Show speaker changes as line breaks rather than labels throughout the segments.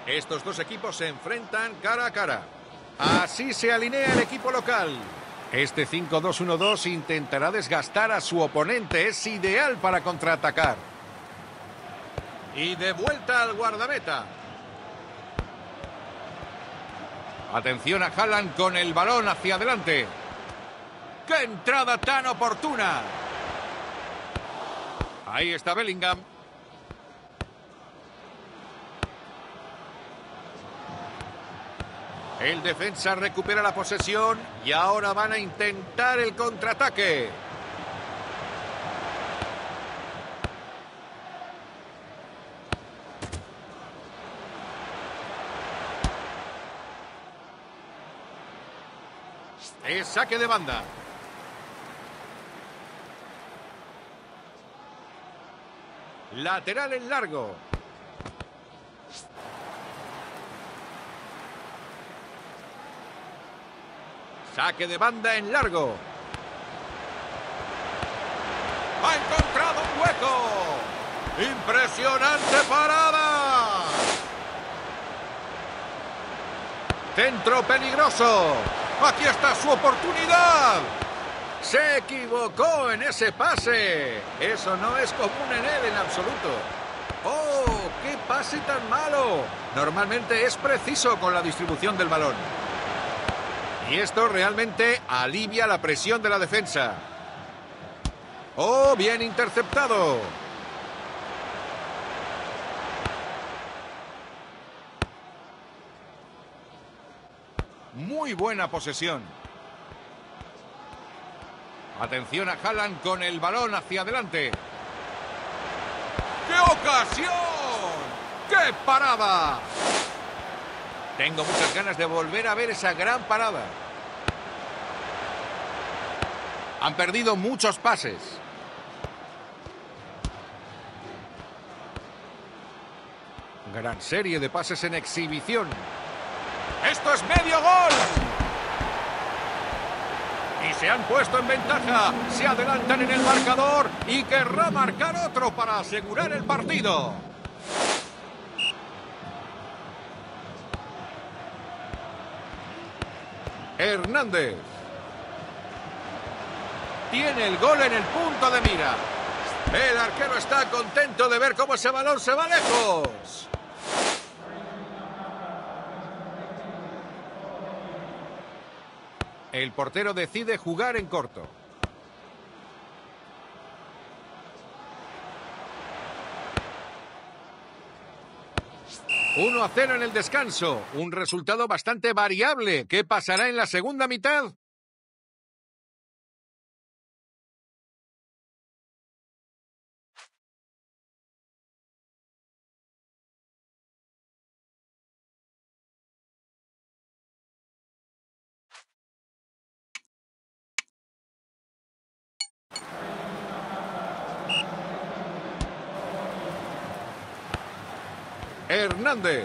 Estos dos equipos se enfrentan cara a cara. Así se alinea el equipo local. Este 5-2-1-2 intentará desgastar a su oponente. Es ideal para contraatacar. Y de vuelta al guardameta. Atención a Haaland con el balón hacia adelante. ¡Qué entrada tan oportuna! Ahí está Bellingham. El defensa recupera la posesión y ahora van a intentar el contraataque. Es saque de banda. Lateral en largo. Saque de banda en largo. Ha encontrado un hueco. ¡Impresionante parada! Centro peligroso. Aquí está su oportunidad. Se equivocó en ese pase. Eso no es común en él en absoluto. ¡Oh! ¡Qué pase tan malo! Normalmente es preciso con la distribución del balón. Y esto realmente alivia la presión de la defensa. ¡Oh! Bien interceptado. Muy buena posesión. Atención a Haaland con el balón hacia adelante. ¡Qué ocasión! ¡Qué parada! Tengo muchas ganas de volver a ver esa gran parada. Han perdido muchos pases. Gran serie de pases en exhibición. ¡Esto es medio gol! Y se han puesto en ventaja. Se adelantan en el marcador y querrá marcar otro para asegurar el partido. Hernández. Tiene el gol en el punto de mira. El arquero está contento de ver cómo ese balón se va lejos. El portero decide jugar en corto. ...1-0 en el descanso. Un resultado bastante variable. ¿Qué pasará en la segunda mitad? Hernández.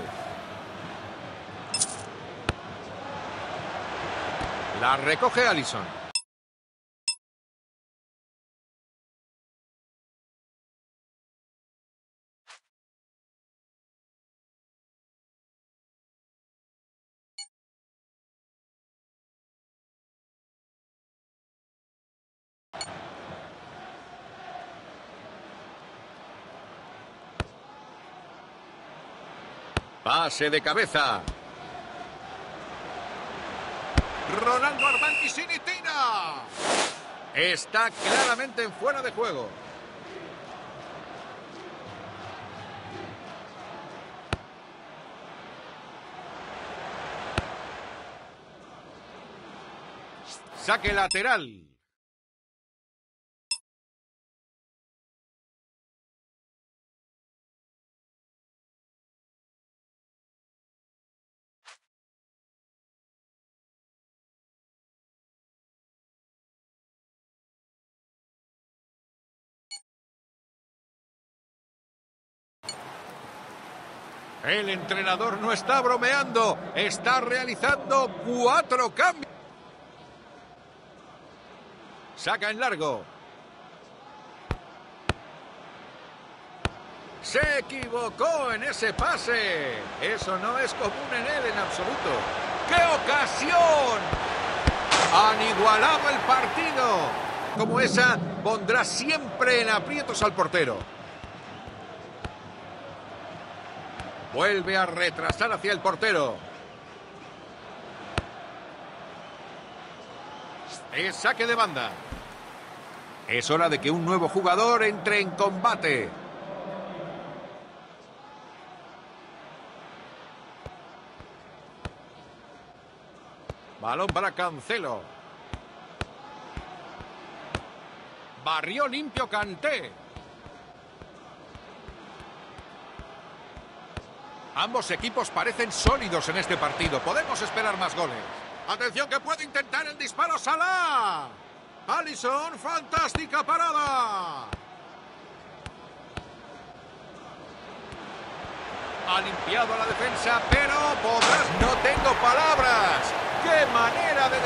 La recoge Alisson. Pase de cabeza. Ronaldo Armani Sinitina. Está claramente en fuera de juego. Saque lateral. El entrenador no está bromeando, está realizando 4 cambios. Saca en largo. Se equivocó en ese pase. Eso no es común en él en absoluto. ¡Qué ocasión! Han igualado el partido. Como esa, pondrá siempre en aprietos al portero. Vuelve a retrasar hacia el portero. Es saque de banda. Es hora de que un nuevo jugador entre en combate. Balón para Cancelo. Barrió limpio Kanté. Ambos equipos parecen sólidos en este partido. Podemos esperar más goles. Atención que puede intentar el disparo Salah. Alisson, fantástica parada. Ha limpiado la defensa, pero podrás... No tengo palabras. ¡Qué manera de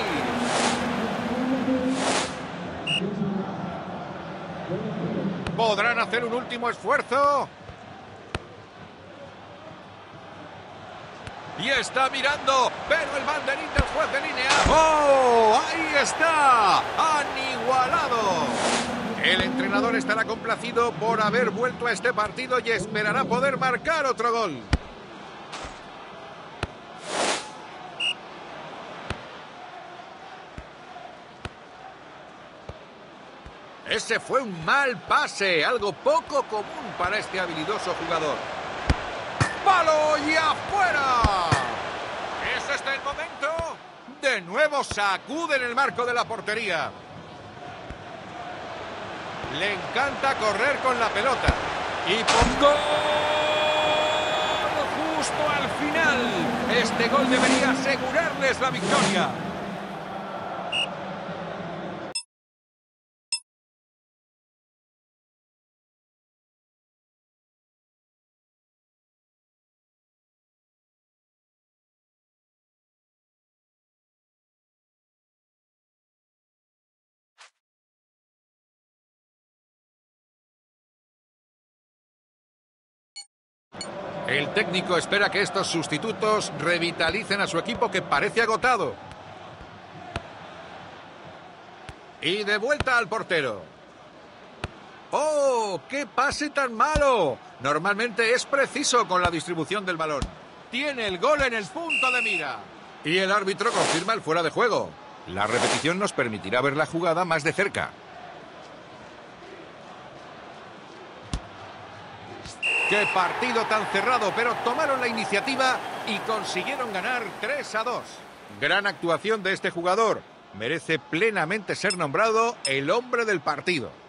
definir! ¿Podrán hacer un último esfuerzo? Y está mirando, pero el banderín del juez de línea. ¡Oh! ¡Ahí está! ¡Han igualado! El entrenador estará complacido por haber vuelto a este partido y esperará poder marcar otro gol. Ese fue un mal pase, algo poco común para este habilidoso jugador. ¡Palo y afuera! ¿Es este el momento? De nuevo sacude en el marco de la portería. Le encanta correr con la pelota. Y ¡gol! Justo al final. Este gol debería asegurarles la victoria. El técnico espera que estos sustitutos revitalicen a su equipo que parece agotado. Y de vuelta al portero. ¡Oh! ¡Qué pase tan malo! Normalmente es preciso con la distribución del balón. Tiene el gol en el punto de mira. Y el árbitro confirma el fuera de juego. La repetición nos permitirá ver la jugada más de cerca. ¡Qué partido tan cerrado! Pero tomaron la iniciativa y consiguieron ganar 3-2. Gran actuación de este jugador. Merece plenamente ser nombrado el hombre del partido.